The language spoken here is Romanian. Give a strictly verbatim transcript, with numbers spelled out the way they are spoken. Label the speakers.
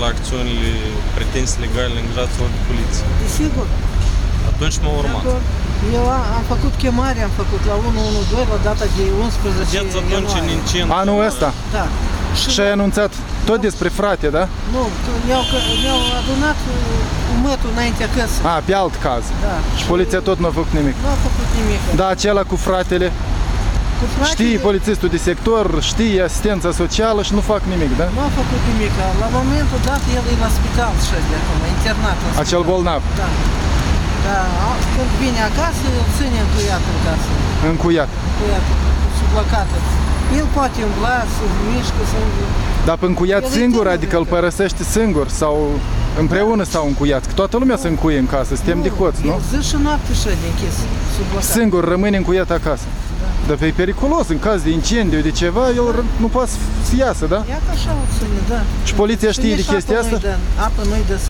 Speaker 1: la acțiunile pretenții legale angajați ori de poliție.
Speaker 2: Desigur.
Speaker 1: Atunci m-au urmat.
Speaker 2: Eu am făcut chemare, am făcut la unu unu doi la data de unsprezece
Speaker 1: Vedeți atunci în
Speaker 2: ianuarie.
Speaker 1: incendii.
Speaker 3: Anul ăsta?
Speaker 2: Da.
Speaker 3: Și ai anunțat tot despre frate, da?
Speaker 2: Nu, mi-au mi-au adunat un metru înaintea căsă.
Speaker 3: A, pe alt caz.
Speaker 2: Da.
Speaker 3: Și poliția tot nu a făcut nimic.
Speaker 2: Nu a făcut nimic.
Speaker 3: Da, acela cu fratele,
Speaker 2: Cu fratele,
Speaker 3: știi polițistul de sector, știi asistența socială și nu fac nimic, da?
Speaker 2: Nu a făcut nimic. La momentul dat el e la spital și de acum, internat în
Speaker 3: Acel
Speaker 2: spital.
Speaker 3: bolnav.
Speaker 2: Da. Da. Când vine acasă, îl ține încuiat în casă.
Speaker 3: Încuiat.
Speaker 2: Încuiat, sublocată. El poate umbla, să mișcă, să...
Speaker 3: Dar pe încuiat
Speaker 2: El e
Speaker 3: singur,
Speaker 2: tânăr
Speaker 3: adică îl
Speaker 2: încă.
Speaker 3: părăsește singur sau împreună stau încuiați? Că toată lumea se încuie în casă, suntem de hoți, nu?
Speaker 2: El zi și noapte și de închis, sublocat.
Speaker 3: Singur rămâne încuiat acasă. Dar e periculos, în caz de incendiu, de ceva, el r- nu poate să iasă, da?
Speaker 2: Ia că așa o ține, da.
Speaker 3: Și poliția știe de
Speaker 2: nici
Speaker 3: chestia
Speaker 2: apă
Speaker 3: asta?
Speaker 2: nu-i dă, apă nu-i dă.